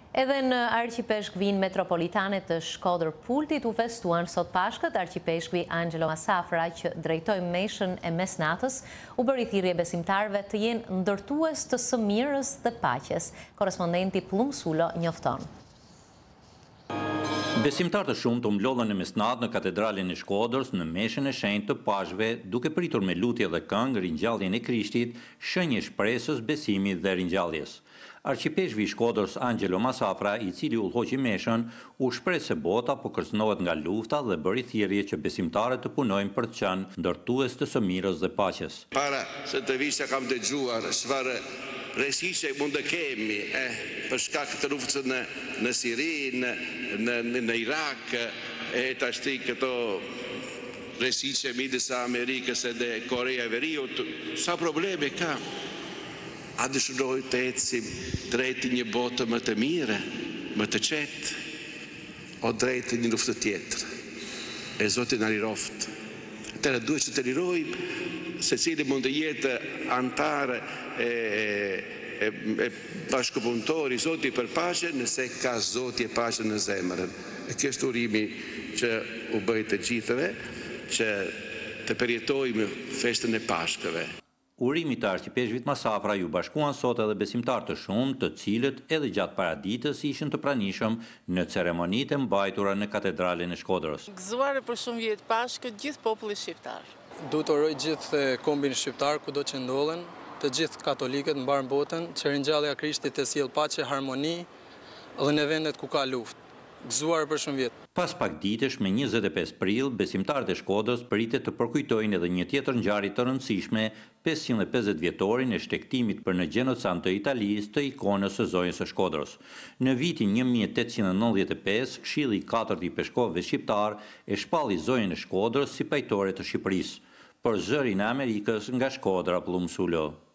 Edhe në arqipeshkvin metropolitane të Shkodër Pultit u festuan sot Pashkët. Arqipeshkvi Angelo Masafra, që drejtoi meshën e mesnatës, u bëri thirrje besimtarëve të jenë ndërtues të së mirës dhe paqes. Korrespondenti Plum Sulo njofton. Besimtarë të shumtë u mblodhën në mesnatë në katedralin e Shkodrës në meshën e shenjtë të pashve, duke pritur me lutje dhe këngë ringjalljen e Krishtit, shenjë shpresës, besimit dhe ringjalljes. Arqipeshkvi i Shkodrës Angelo Masafra, i cili udhëhoqi meshën, u shpreh se bota po kërcënohet nga lufta dhe bëri thirrje që besimtarët të punojnë për të qenë ndërtues të së mirës dhe paqes. Para se të vishja kam dëgjuar çfarë rrezikse mund të kemi për shkak të luftës në Siri, në Irak, e tashti këto rrezikse midis Amerikës dhe Korea e Veriut, sa probleme ka. A dëshiroj të ecim drejt një bote më të mire, më të qetë, o drejt një luftë tjetër. E Zoti na liroft. Atëherë duhet që të lirojmë, secili mund të jetë antar e bashkëpunëtor i Zotit për paqe, nëse ka Zoti e paqe në zemrën. E kjo është urimi që u bëj të gjithëve, që të përjetojmë festën e Pashkëve. Urimi të arqipeshkvit Masafra ju bashkuan sot edhe besimtarë të shumë, të cilët edhe gjatë paraditës ishin të pranishëm në ceremonitë e mbajtura në katedralin e Shkodrës. Gëzuar për shumë vjet Pashkët gjithë populli shqiptar. Du të uroj gjithë kombin shqiptar kudo që ndodhen, të gjithë katolikët mbar botën, që ringjallja e Krishtit të sjellë paqe, harmoni dhe në vendet ku ka luftë. Gëzuar për shumë vjet. Pas pak ditësh, me 25 prill, besimtarët e Shkodrës pritet të përkujtojnë edhe një tjetër ngjarje të rëndësishme, 550 vjetorin e shtektimit për në gjenocid të Italisë të ikonës së zonjës së Shkodrës. Në vitin 1895, Këshilli i 4 i peshkovëve shqiptar e shpalli zonjën e Shkodrës si pajtore të Shqipërisë. Për zërin e Amerikës nga Shkodra, Plum Sulo.